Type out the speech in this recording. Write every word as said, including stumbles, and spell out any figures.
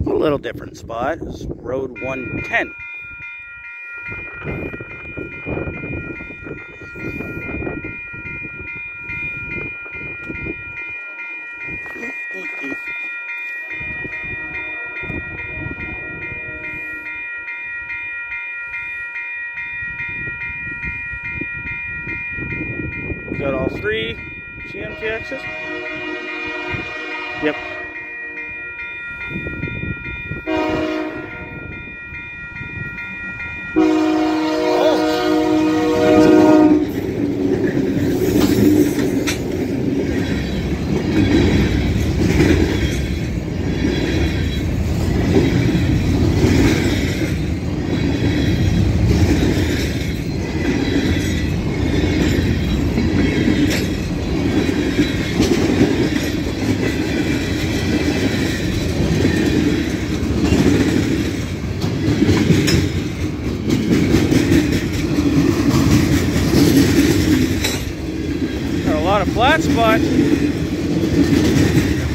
A little different spot is Road one ten. Got all three G M T Xs? Yep. Got a lot of flat spots.